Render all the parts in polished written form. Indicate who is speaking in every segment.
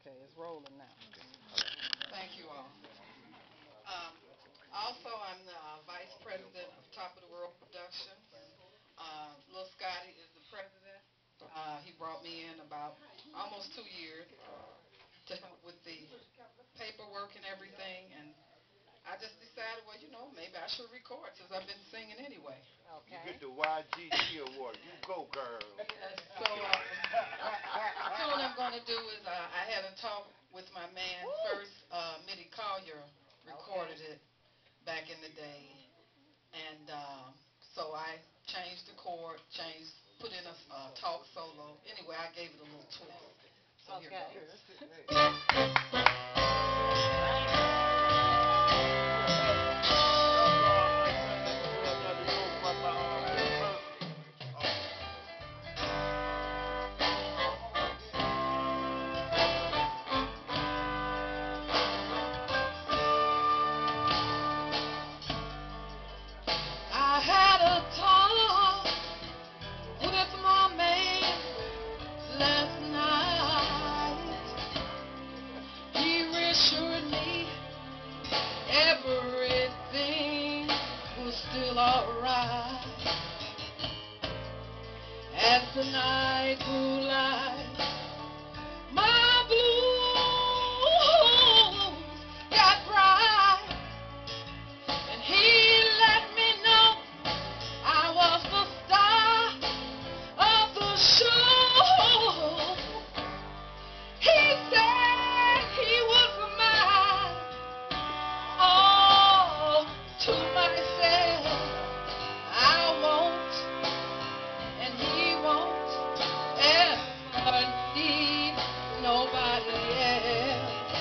Speaker 1: Okay, it's rolling now.
Speaker 2: Thank you all. Um, Also, I'm the vice president of Top of the World Productions. Lil Scotty is the president. He brought me in about almost 2 years to help with the paperwork and everything, and I just decided, well, maybe I should record since I've been singing anyway.
Speaker 3: You
Speaker 1: Okay.
Speaker 3: get the YGT award. You go, girl.
Speaker 2: Yes, so what I'm going to do is I had a talk with my man first. Mitty Collier recorded it back in the day, and so I changed the chord, put in a talk solo. Anyway, I gave it a little twist. So here goes. I had a talk with my man last night. He reassured me everything was still alright. As the night grew light, my blues got bright, and he let me know I was the star of the show. He said he was mine, all to myself. I won't, and he won't ever need nobody else.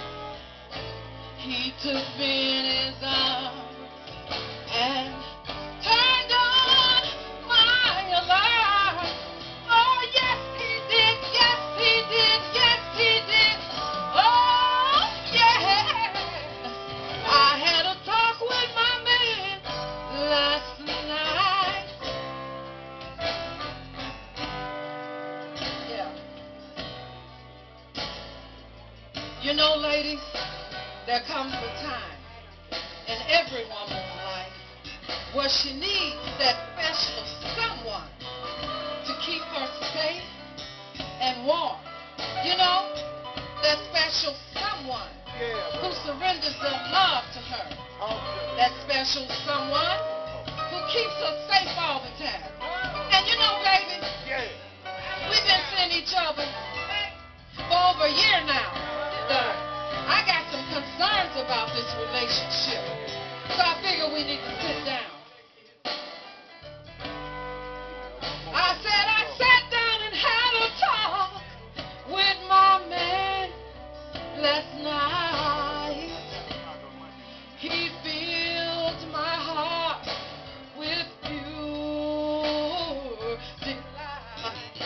Speaker 2: He took me in his arms and turned on my alarm. Oh, yes, he did. Yes, he did. Yes, he did. Oh, yes. I had a talk with my man last night. Yeah. Ladies, there comes a time in every woman's life where she needs that special someone to keep her safe and warm. That special someone who surrenders their love to her. That special someone who keeps her safe all the time. And baby, we've been seeing each other for over a year now. I got some concerns about this relationship. So I figure we need to sit down. I sat down and had a talk with my man last night. He filled my heart with pure delight.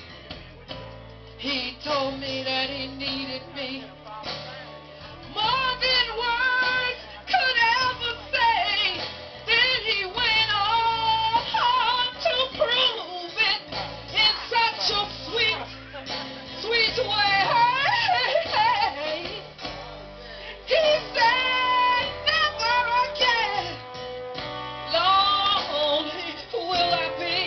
Speaker 2: He told me that he needed me more than words could ever say. Then he went on to prove it in such a sweet, sweet way. He said, never again lonely will I be.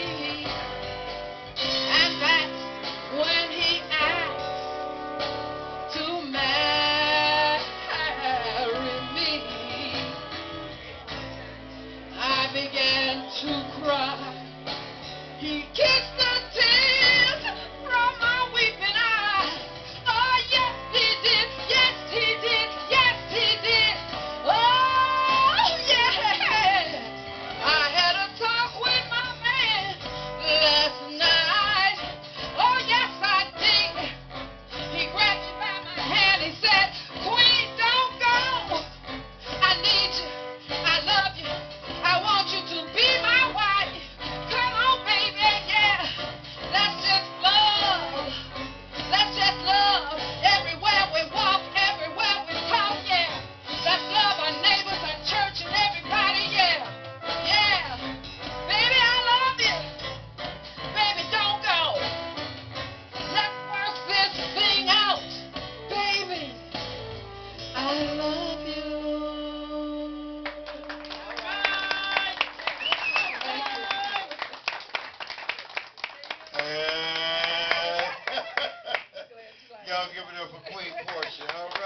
Speaker 2: And that's when he asked to marry
Speaker 3: Y'all give it up for Queen Portia, all right?